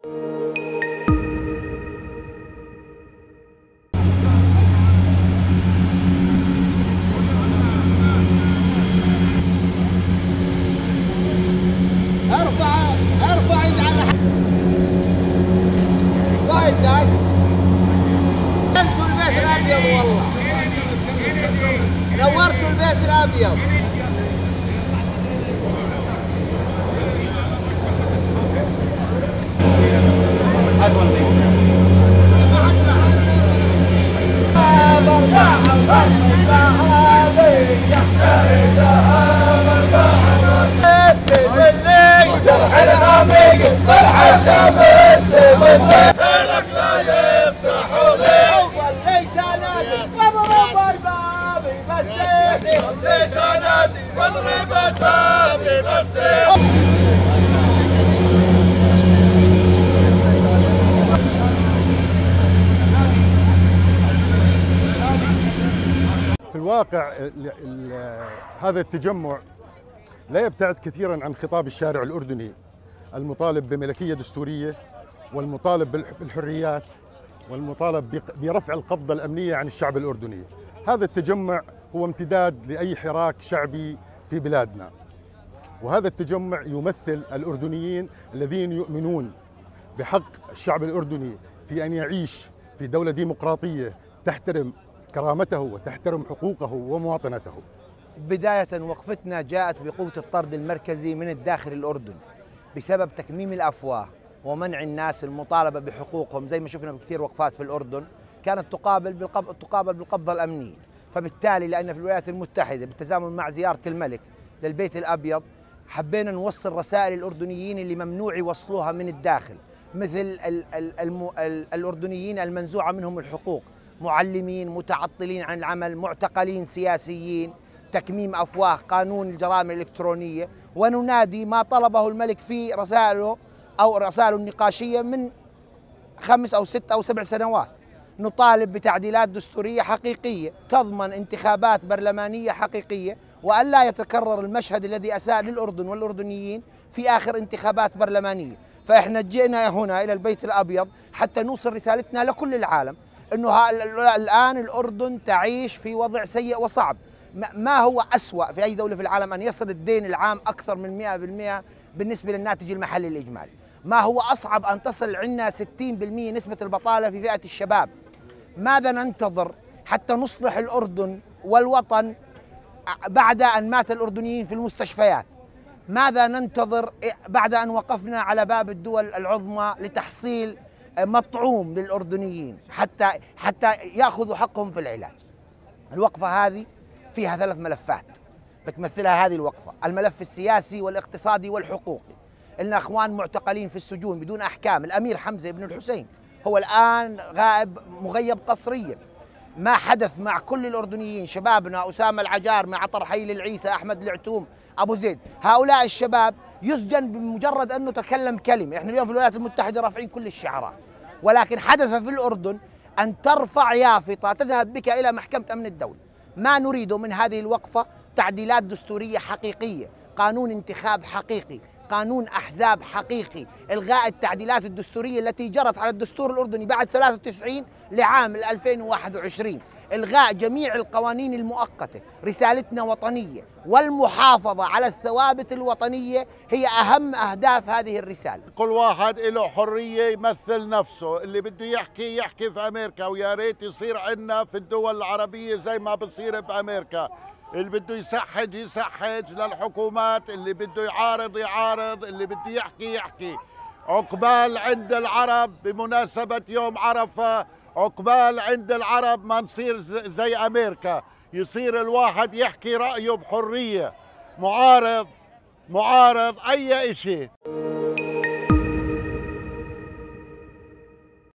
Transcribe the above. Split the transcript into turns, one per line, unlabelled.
ارفع ايد على وايد داي. انتوا البيت الابيض والله نورتوا البيت الابيض.
في الواقع هذا التجمع لا يبتعد كثيرا عن خطاب الشارع الأردني المطالب بملكية دستورية، والمطالب بالحريات، والمطالب برفع القبضة الأمنية عن الشعب الأردني. هذا التجمع هو امتداد لأي حراك شعبي في بلادنا، وهذا التجمع يمثل الأردنيين الذين يؤمنون بحق الشعب الأردني في أن يعيش في دولة ديمقراطية تحترم كرامته وتحترم حقوقه ومواطنته.
بداية وقفتنا جاءت بقوة الطرد المركزي من الداخل الأردن بسبب تكميم الأفواه ومنع الناس المطالبة بحقوقهم، زي ما شفنا بكثير وقفات في الأردن كانت تقابل بالقبضة الأمنية. فبالتالي لأن في الولايات المتحدة بالتزامن مع زيارة الملك للبيت الأبيض حبينا نوصل رسائل الأردنيين اللي ممنوع يوصلوها من الداخل، مثل الأردنيين المنزوعة منهم الحقوق، معلمين، متعطلين عن العمل، معتقلين سياسيين، تكميم أفواه، قانون الجرائم الإلكترونية. وننادي ما طلبه الملك في رسائله أو رسائله النقاشية من 5 أو 6 أو 7 سنوات. نطالب بتعديلات دستورية حقيقية تضمن انتخابات برلمانية حقيقية، وألا يتكرر المشهد الذي أساء للأردن والأردنيين في آخر انتخابات برلمانية. فإحنا جئنا هنا إلى البيت الأبيض حتى نوصل رسالتنا لكل العالم أنه الآن الأردن تعيش في وضع سيء وصعب. ما هو أسوأ في أي دولة في العالم أن يصل الدين العام أكثر من 100% بالنسبة للناتج المحلي الإجمالي؟ ما هو أصعب أن تصل عندنا 60% نسبة البطالة في فئة الشباب؟ ماذا ننتظر حتى نصلح الأردن والوطن بعد أن مات الأردنيين في المستشفيات؟ ماذا ننتظر بعد أن وقفنا على باب الدول العظمى لتحصيل مطعوم للأردنيين حتى يأخذوا حقهم في العلاج؟ الوقفة هذه فيها 3 ملفات بتمثلها هذه الوقفة: الملف السياسي والاقتصادي والحقوقي. لنا أخوان معتقلين في السجون بدون أحكام. الأمير حمزة بن الحسين هو الآن غائب مغيب قسريا. ما حدث مع كل الأردنيين، شبابنا أسامة العجار، مع طرحيل العيسى، أحمد العتوم، أبو زيد، هؤلاء الشباب يسجن بمجرد أنه تكلم كلمة. إحنا اليوم في الولايات المتحدة رافعين كل الشعارات، ولكن حدث في الأردن أن ترفع يافطة تذهب بك إلى محكمة أمن الدولة. ما نريده من هذه الوقفة تعديلات دستورية حقيقية، قانون انتخاب حقيقي، قانون أحزاب حقيقي، إلغاء التعديلات الدستورية التي جرت على الدستور الأردني بعد 93 لعام 2021، إلغاء جميع القوانين المؤقتة. رسالتنا وطنية، والمحافظة على الثوابت الوطنية هي أهم أهداف هذه الرسالة.
كل واحد له حرية يمثل نفسه، اللي بده يحكي في أمريكا، ويا ريت يصير عندنا في الدول العربية زي ما بصير بأمريكا. اللي بده يسحج للحكومات، اللي بده يعارض، اللي بده يحكي. عقبال عند العرب بمناسبة يوم عرفة، عقبال عند العرب ما نصير زي أمريكا، يصير الواحد يحكي رأيه بحرية، معارض أي إشي.